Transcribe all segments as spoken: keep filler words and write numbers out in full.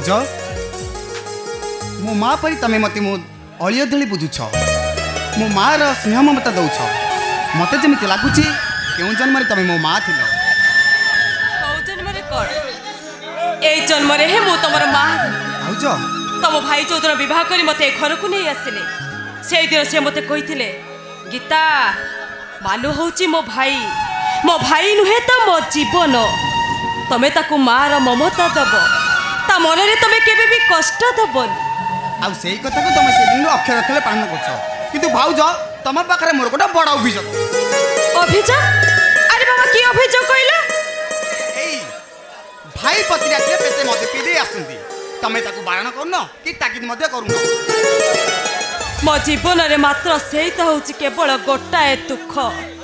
भाउज मो माँ परी तमें मत मो अलिय धली बुझुछ मो माँ रो स्नेह ममता दौछ मत जमी लगुच क्यों जन्म तमें मो माँ थिल जन्म कौन ए जन्म हे मु तुम माँ भाउज तुम भाई जो दिन बह कर मत घर को नहीं आसिले से दिन से मत कही गीता मानु हूँ मो भाई मो भाई नुहे तो मो जीवन तमें ताकू माँ रो ममता दब ता मन में तुम केबे भी कष्ट दबन आउ सेही कथा को तुम से दिन अक्षर अक्षर पालन करछ किंतु भाउज तुम पाखरे मोर गोटा बड़ अभियोग अभियोग अरे बाबा की अभियोग कहला एई भाई पति रात पेटे मद पी दे आसंती तमें ताकू बारण करन कि ताकिद मध्य करूनो मो जीवन रे मात्र सेही तो होची केवल गोटाए दुख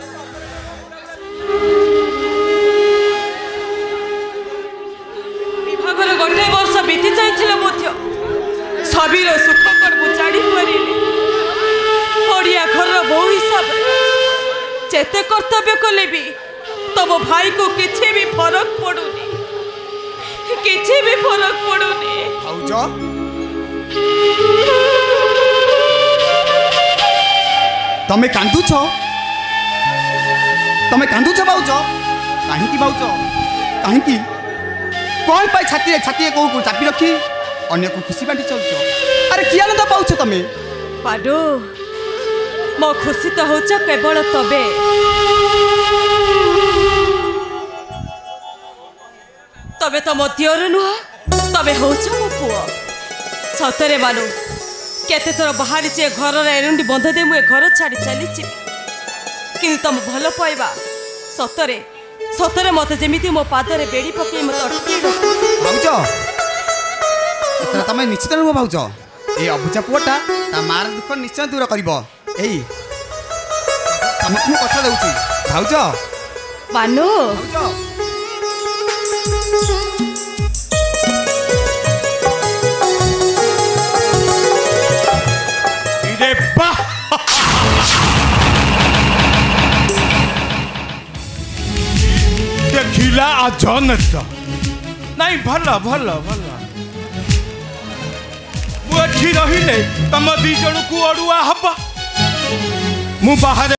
विभागर गोटे वर्ष बीती जाइथिल मध्य सबीर सुख कर मु जानी परिले ओडिया घर बहु हिसाब जेते कर्तव्य कले भी तब भाई को किछि भी फरक पड़ुनी किछि भी फरक पड़ुनी भाउज तमे कांदुछ तमे कांदुछ भाउज काहेकि भाउज काहेकि कौन पाई छाती छाती को को चापी रखी अन्य को खुशी बांटी चलछ अरे कि आनंद पाउछ तमे पाडो मो खुशी तो होछ केवल तबे तबे तो मो दियर नुह तबे होछ मो पुओ सतरे मानु केते थोर बाहरी जे घर रे एरुंडी बंध दे मु घर छाड़ी चली छी कि तुम भल पाइबा सतरे सतरे मत जेमिति मो पादरे बेड़ी पके मत अटकी भाउज एतरा तमे निश्चित नुह भाउज ए अबुचा पुओटा ता मार दुख निश्चय दूर करबो एई तमक मु कथा दउची भाउज बानु भाउज देखिला अजनत नहीं भल भल भल मुझे रही तुम दी जन को अड़ुआ हब मु बाहर